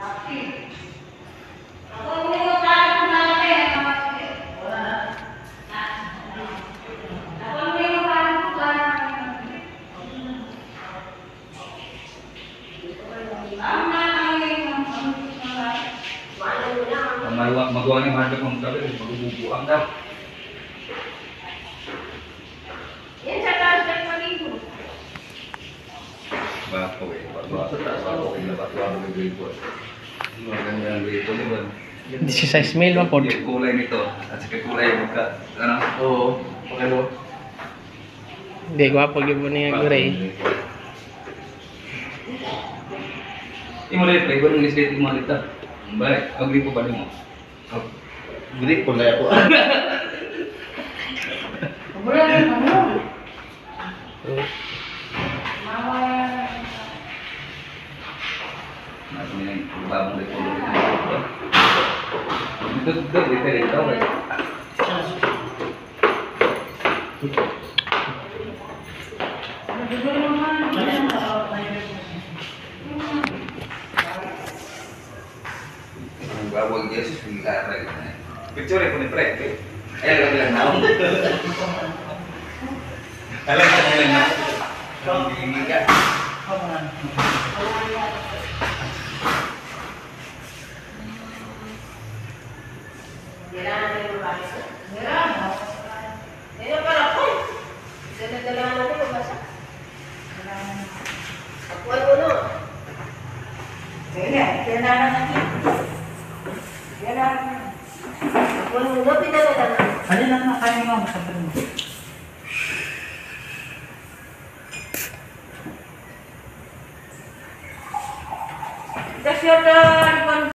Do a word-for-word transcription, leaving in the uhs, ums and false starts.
Magawa niya mahal kong gabi, magbubuang daw. Yan sa taas ng maligo. Bako eh, bako sa taas, bako eh, bako ang grade maganda ang grade po, di ba? sixteen mil man po. Yung kulay nito, at saka kulay magka, ano? Oo, okay mo. Hindi, gwapo yung po niya gray. Yung muli, play ko nung lislit yung mga dito. Baik, agree po ba mo? Gede pun lah aku. Boleh kamu. Mama. Nah, ini babang dari pondok itu. Itu itu dari tahu kan? Babang Yesus bicara gitu. Kecuali punya prek, eh, nggak bilang naon. Kalian kan bilang naon. Kamu ini enggak? Ano lang na kayo mo sa mo? That's your